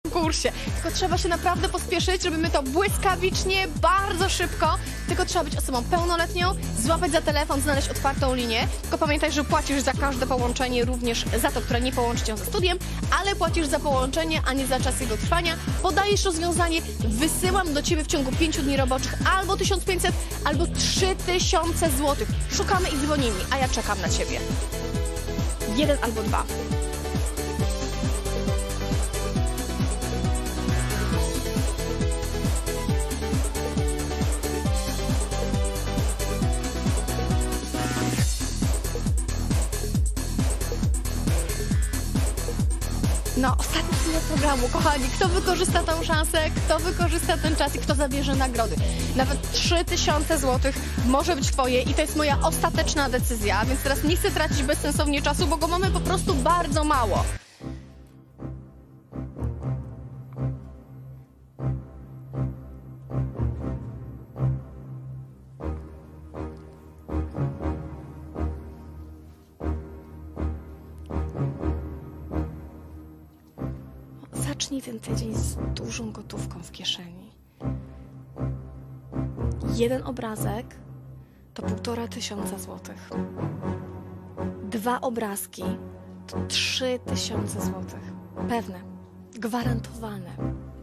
konkursie. Tylko trzeba się naprawdę pospieszyć, robimy to błyskawicznie, bardzo szybko. Tylko trzeba być osobą pełnoletnią, złapać za telefon, znaleźć otwartą linię. Tylko pamiętaj, że płacisz za każde połączenie, również za to, które nie połączy cię ze studiem, ale płacisz za połączenie, a nie za czas jego trwania. Podajesz rozwiązanie, wysyłam do ciebie w ciągu 5 dni roboczych albo 1500, albo 3000 zł. Szukamy i dzwonimy, a ja czekam na ciebie. 1 albo 2. No, ostatni odcinek programu, kochani. Kto wykorzysta tą szansę, kto wykorzysta ten czas i kto zabierze nagrody? Nawet 3000 zł może być twoje i to jest moja ostateczna decyzja, więc teraz nie chcę tracić bezsensownie czasu, bo go mamy po prostu bardzo mało. Zacznij ten tydzień z dużą gotówką w kieszeni. 1 obrazek to 1500 złotych. 2 obrazki to 3000 złotych. Pewne, gwarantowane.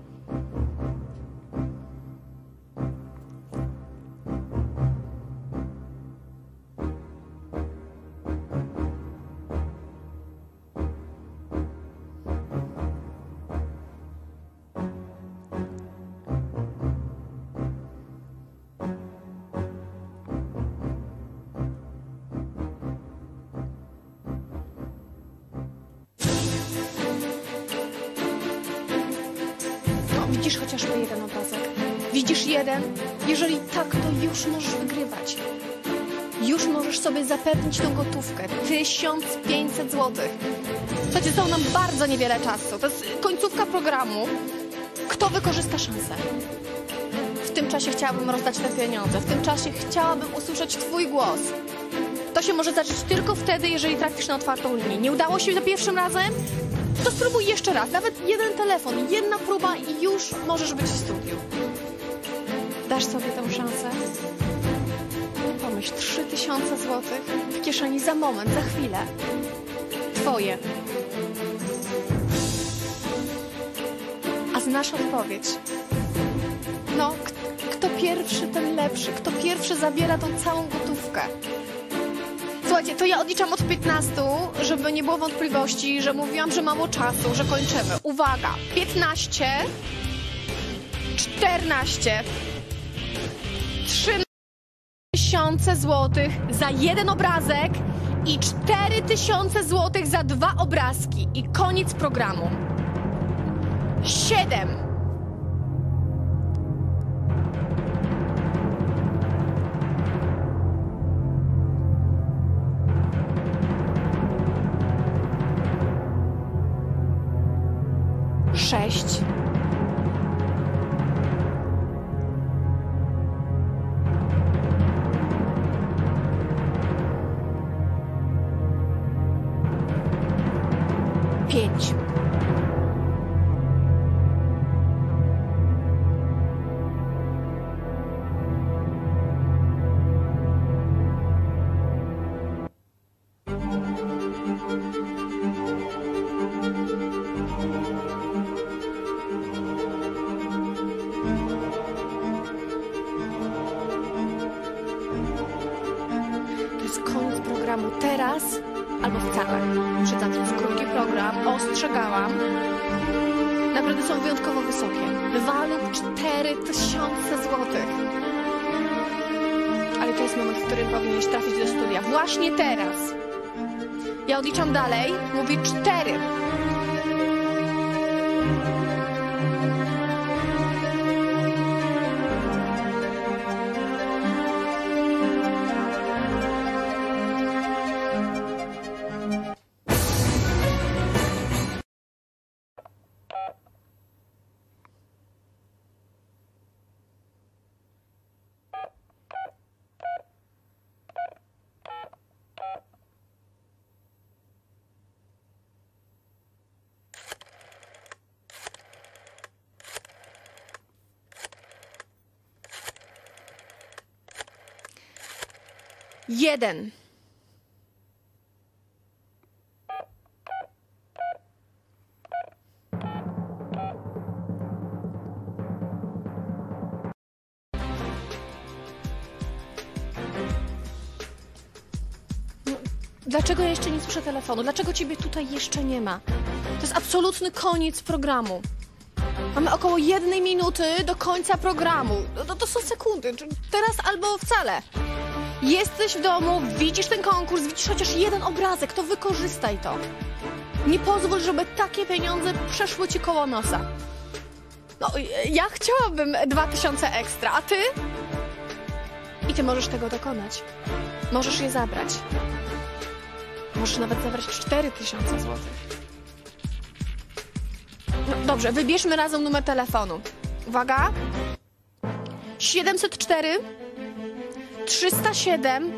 Widzisz chociażby 1 obrazek? Widzisz 1? Jeżeli tak, to już możesz wygrywać. Już możesz sobie zapewnić tą gotówkę. 1500 zł. Słuchajcie, zostało nam bardzo niewiele czasu. To jest końcówka programu. Kto wykorzysta szansę? W tym czasie chciałabym rozdać te pieniądze. W tym czasie chciałabym usłyszeć twój głos. To się może zacząć tylko wtedy, jeżeli trafisz na otwartą linię. Nie udało się za pierwszym razem? To spróbuj jeszcze raz. Nawet 1 telefon, 1 próba i już możesz być w studiu. Dasz sobie tę szansę? Pomyśl, 3000 zł w kieszeni za moment, za chwilę. Twoje. A znasz odpowiedź? No, kto pierwszy, ten lepszy. Kto pierwszy zabiera tą całą gotówkę. Słuchajcie, to ja odliczam od 15, żeby nie było wątpliwości, że mówiłam, że mało czasu, że kończymy. Uwaga! 15, 14, 3000 zł za 1 obrazek i 4000 zł za 2 obrazki. I koniec programu. 7. 6. 5. 'Koniec programu teraz albo wcale. Przyznam, to jest krótki program, ostrzegałam. Nagrody są wyjątkowo wysokie. Wywalą 4000 zł. Ale to jest moment, w którym powinieneś trafić do studia. Właśnie teraz. Ja odliczam dalej. Mówię 4. 1. Dlaczego ja jeszcze nie słyszę telefonu? Dlaczego ciebie tutaj jeszcze nie ma? To jest absolutny koniec programu. Mamy około 1 minuty do końca programu. To są sekundy. Teraz albo wcale. Jesteś w domu, widzisz ten konkurs, widzisz chociaż jeden obrazek, to wykorzystaj to. Nie pozwól, żeby takie pieniądze przeszły ci koło nosa. No, ja chciałabym 2000 ekstra, a ty? I ty możesz tego dokonać. Możesz je zabrać. Możesz nawet zabrać 4000 złotych. No, dobrze, wybierzmy razem numer telefonu. Uwaga. 704 307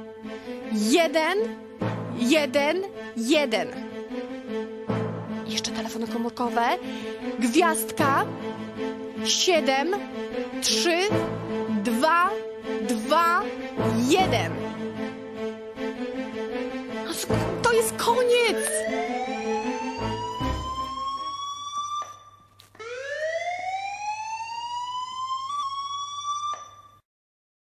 111. Jeszcze telefony komórkowe. Gwiazdka 7 3 2 2 1. To jest koniec!